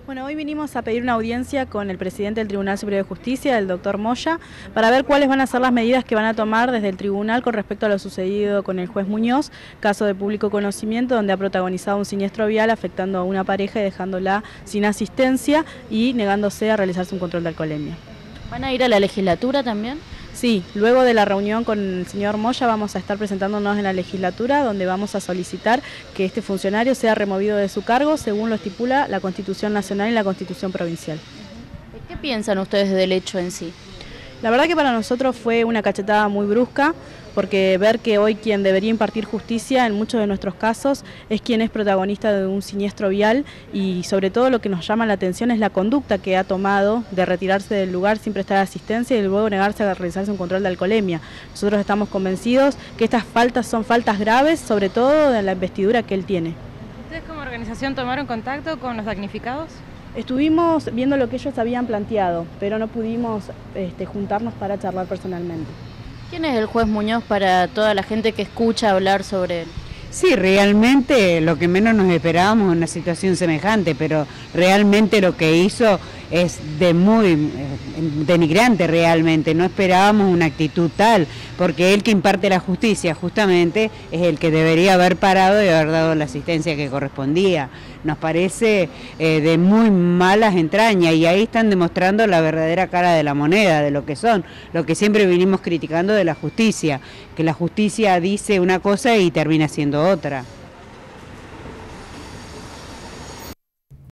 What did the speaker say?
Bueno, hoy vinimos a pedir una audiencia con el presidente del Tribunal Superior de Justicia, el doctor Moya, para ver cuáles van a ser las medidas que van a tomar desde el tribunal con respecto a lo sucedido con el juez Muñoz, caso de público conocimiento donde ha protagonizado un siniestro vial afectando a una pareja y dejándola sin asistencia y negándose a realizarse un control de alcoholemia. ¿Van a ir a la legislatura también? Sí, luego de la reunión con el señor Moya vamos a estar presentándonos en la legislatura donde vamos a solicitar que este funcionario sea removido de su cargo según lo estipula la Constitución Nacional y la Constitución Provincial. ¿Qué piensan ustedes del hecho en sí? La verdad que para nosotros fue una cachetada muy brusca, porque ver que hoy quien debería impartir justicia en muchos de nuestros casos es quien es protagonista de un siniestro vial y sobre todo lo que nos llama la atención es la conducta que ha tomado de retirarse del lugar sin prestar asistencia y luego negarse a realizarse un control de alcoholemia. Nosotros estamos convencidos que estas faltas son faltas graves, sobre todo de la investidura que él tiene. ¿Ustedes como organización tomaron contacto con los damnificados? Estuvimos viendo lo que ellos habían planteado, pero no pudimos juntarnos para charlar personalmente. ¿Quién es el juez Muñoz para toda la gente que escucha hablar sobre él? Sí, realmente lo que menos nos esperábamos en una situación semejante, pero realmente lo que hizo es de muy denigrante realmente, no esperábamos una actitud tal, porque él que imparte la justicia justamente es el que debería haber parado y haber dado la asistencia que correspondía. Nos parece de muy malas entrañas y ahí están demostrando la verdadera cara de la moneda, de lo que son, lo que siempre vinimos criticando de la justicia, que la justicia dice una cosa y termina siendo otra.